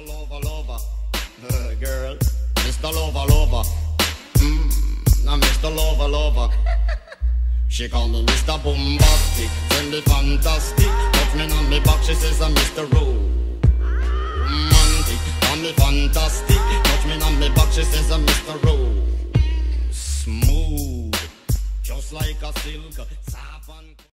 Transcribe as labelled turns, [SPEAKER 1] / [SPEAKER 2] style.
[SPEAKER 1] Lover, lover, girl, Mr. Lover, lover, now Mr. Lover, lover. She call me Mr. Bombastic, send me fantastic. Touch me on me back, she says I'm Mr. Romantic. Call me fantastic, touch me on me back, she says I'm Mr. Smooth, just like a silk.